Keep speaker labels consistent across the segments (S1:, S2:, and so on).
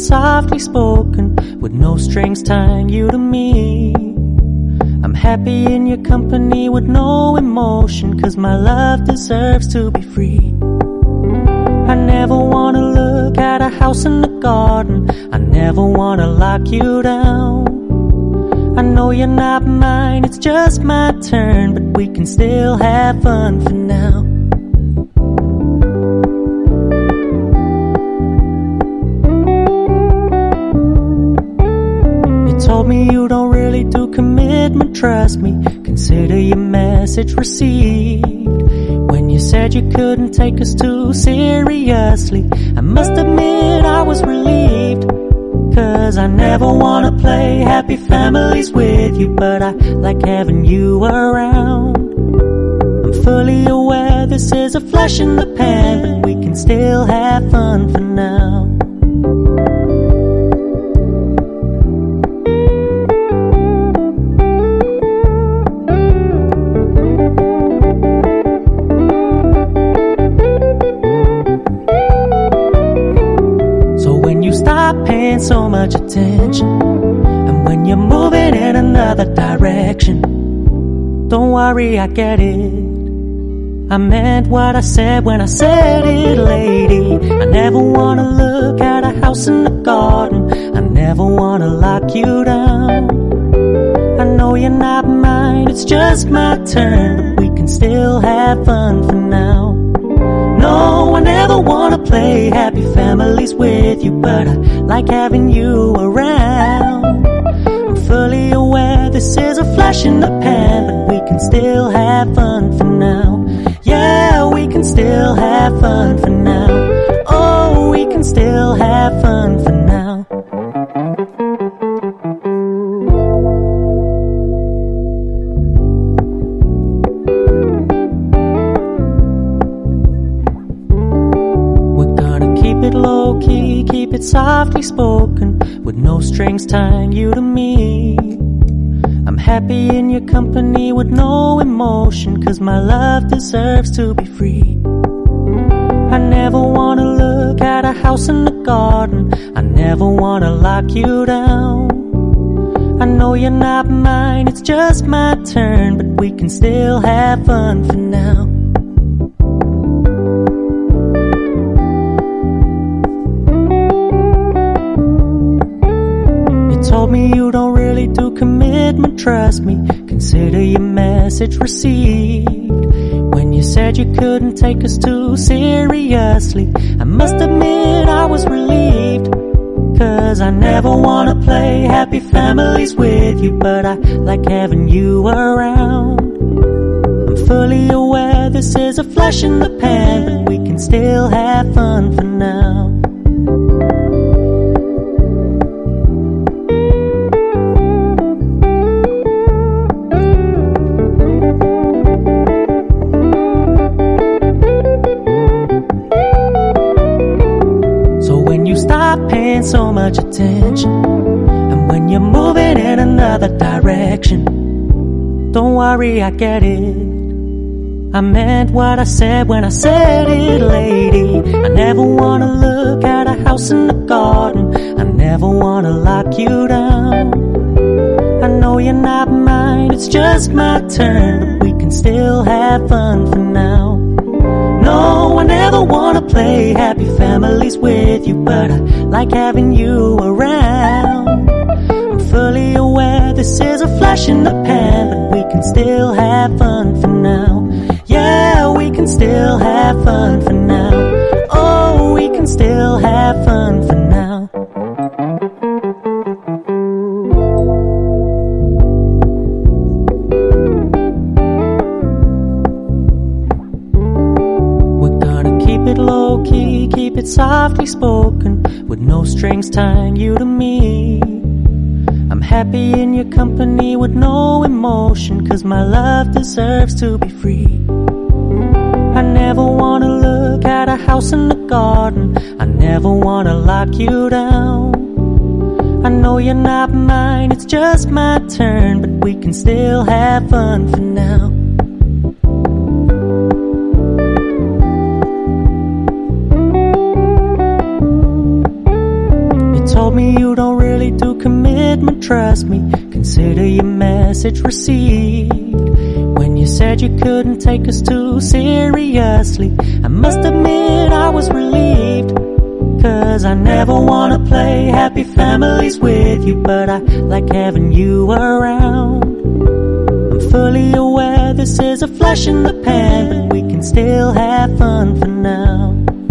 S1: softly spoken, with no strings tying you to me. I'm happy in your company with no emotion, 'cause my love deserves to be free. I never wanna look at a house in the garden, I never wanna lock you down. I know you're not mine, it's just my turn, but we can still have fun for now. You told me you don't really do commitment, trust me, consider your message received. When you said you couldn't take us too seriously, I must admit I was relieved. 'Cause I never wanna play happy families with you, but I like having you around. I'm fully aware this is a flash in the pan, but we can still have fun for now. Stop paying so much attention, and when you're moving in another direction, don't worry, I get it. I meant what I said when I said it, lady. I never wanna look at a house in the garden, I never wanna lock you down. I know you're not mine, it's just my turn, but we can still have fun for now. No, I never wanna play happy families with you, but I like having you around. I'm fully aware this is a flash in the pan, but we can still have fun for now. Yeah, we can still have fun for now. Oh, we can still have fun for now. Low key, keep it softly spoken, with no strings tying you to me. I'm happy in your company with no emotion, 'cause my love deserves to be free. I never wanna look at a house in the garden, I never wanna lock you down. I know you're not mine, it's just my turn, but we can still have fun for now. Told me you don't really do commitment, trust me, consider your message received. When you said you couldn't take us too seriously, I must admit I was relieved. 'Cause I never wanna play happy families with you, but I like having you around. I'm fully aware this is a flash in the pan, but we can still have fun for now. Stop paying so much attention, and when you're moving in another direction, don't worry, I get it. I meant what I said when I said it, lady. I never wanna look at a house in the garden, I never wanna lock you down. I know you're not mine, it's just my turn, but we can still have fun for now. No, I never wanna play happy families with you, but I like having you around. I'm fully aware this is a flash in the pan, but we can still have fun for now. Yeah, we can still have fun for now. Oh, we can still have fun for now. Low key, keep it softly spoken, with no strings tying you to me. I'm happy in your company with no emotion, 'cause my love deserves to be free. I never wanna look at a house in the garden, I never wanna lock you down. I know you're not mine, it's just my turn, but we can still have fun for now. trust me, consider your message received. When you said you couldn't take us too seriously, I must admit I was relieved. 'Cause I never wanna play happy families with you, but I like having you around. I'm fully aware this is a flash in the pan, but we can still have fun for now.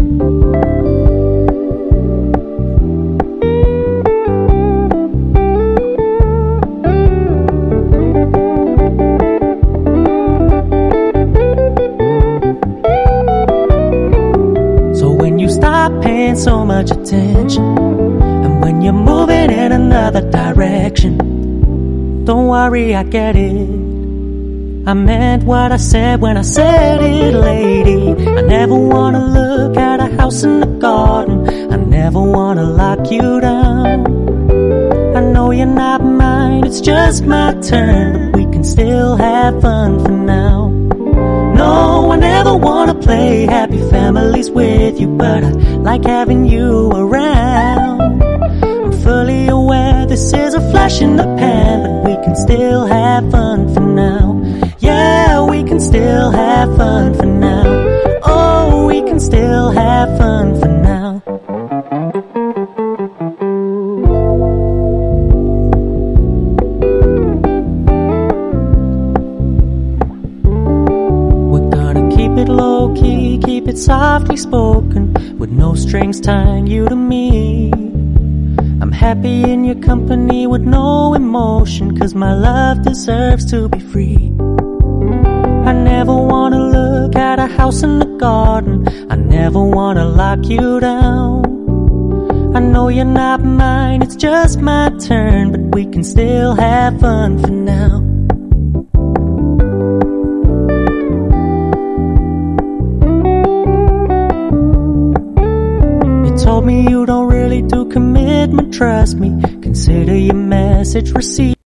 S1: Stop paying so much attention, and when you're moving in another direction, don't worry, I get it. I meant what I said when I said it, lady. I never wanna look at a house in the garden, I never wanna lock you down. I know you're not mine, it's just my turn, but we can still have fun for now. No, I never wanna play happy families with you, but I like having you around. I'm fully aware this is a flash in the pan, but we can still have fun for now. Yeah, we can still have fun for now. Oh, we can still have fun for now. Low-key, keep it softly spoken, with no strings tying you to me. I'm happy in your company with no emotion, 'cause my love deserves to be free. I never wanna look at a house in the garden, I never wanna lock you down. I know you're not mine, it's just my turn, but we can still have fun for now. Told me you don't really do commitment, trust me, consider your message received.